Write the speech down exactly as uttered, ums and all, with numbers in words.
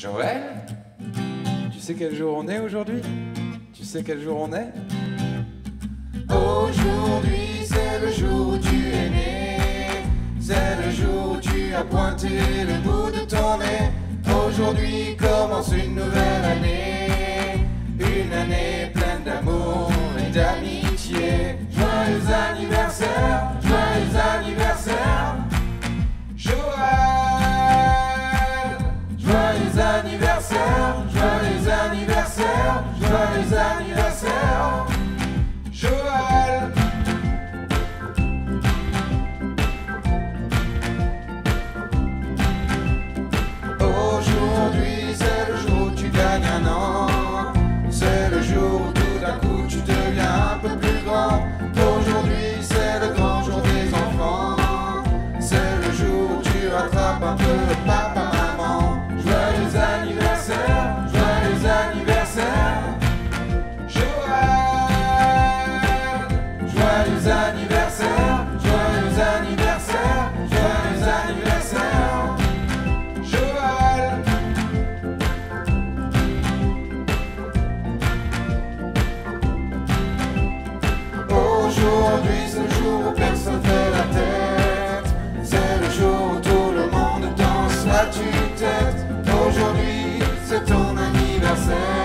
Joël, tu sais quel jour on est aujourd'hui? Tu sais quel jour on est? Aujourd'hui c'est le jour où tu es né, c'est le jour où tu as pointé le bout de ton nez. Aujourd'hui commence une nouvelle année, une année pleine d'amour et d'amitié. Joyeux anniversaire, joyeux anniversaire, Joël. Joyeux anniversaire, joyeux anniversaire, joyeux anniversaire, Joël. Aujourd'hui c'est le jour où tu gagnes un an, c'est le jour où tout d'un coup tu deviens un peu plus grand. Aujourd'hui c'est le grand jour des enfants, c'est le jour où tu rattrapes un peu le papa maman. Joyeux anniversaire, joyeux anniversaire, Joël. Joyeux anniversaire, joyeux anniversaire, joyeux anniversaire, Joël. Aujourd'hui c'est le jour où personne fait la tête, c'est le jour où tout le monde danse la tue-tête. Aujourd'hui c'est ton anniversaire.